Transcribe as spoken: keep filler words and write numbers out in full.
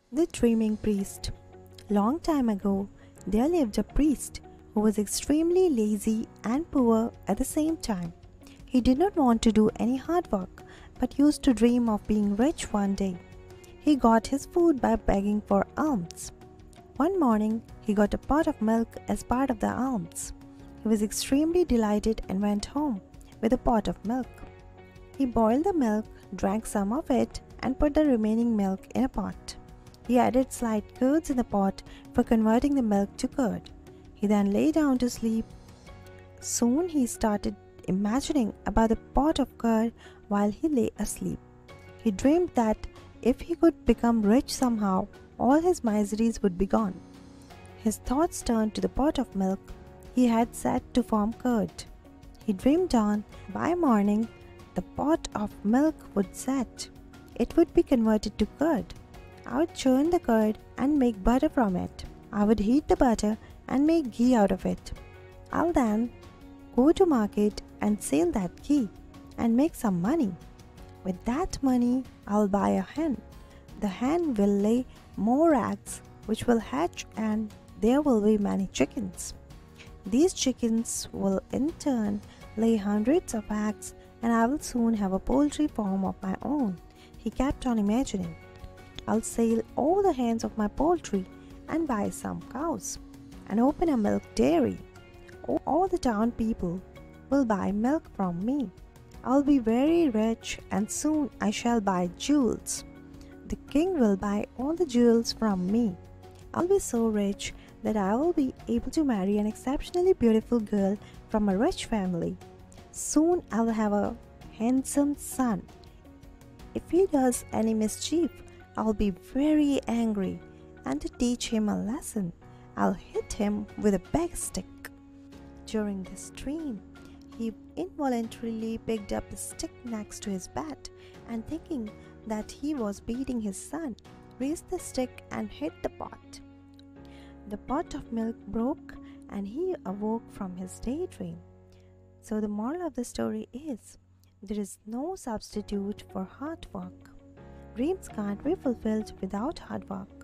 The Dreaming Priest. Long time ago, there lived a priest who was extremely lazy and poor at the same time. He did not want to do any hard work, but used to dream of being rich one day. He got his food by begging for alms. One morning, he got a pot of milk as part of the alms. He was extremely delighted and went home with a pot of milk. He boiled the milk, drank some of it, and put the remaining milk in a pot. He added slight curds in the pot for converting the milk to curd. He then lay down to sleep. Soon he started imagining about the pot of curd while he lay asleep. He dreamed that if he could become rich somehow, all his miseries would be gone. His thoughts turned to the pot of milk he had set to form curd. He dreamed on. By morning, the pot of milk would set. It would be converted to curd. I would churn the curd and make butter from it. I would heat the butter and make ghee out of it. I'll then go to market and sell that ghee and make some money. With that money, I'll buy a hen. The hen will lay more eggs which will hatch, and there will be many chickens. These chickens will in turn lay hundreds of eggs, and I will soon have a poultry farm of my own. He kept on imagining. I'll sell all the hens of my poultry and buy some cows and open a milk dairy. All the town people will buy milk from me. I'll be very rich, and soon I shall buy jewels. The king will buy all the jewels from me. I'll be so rich that I will be able to marry an exceptionally beautiful girl from a rich family. Soon I'll have a handsome son. If he does any mischief, I'll be very angry, and to teach him a lesson, I'll hit him with a big stick. During this dream, he involuntarily picked up a stick next to his bed, and thinking that he was beating his son, raised the stick and hit the pot. The pot of milk broke, and he awoke from his daydream. So the moral of the story is, there is no substitute for hard work. Dreams can't be fulfilled without hard work.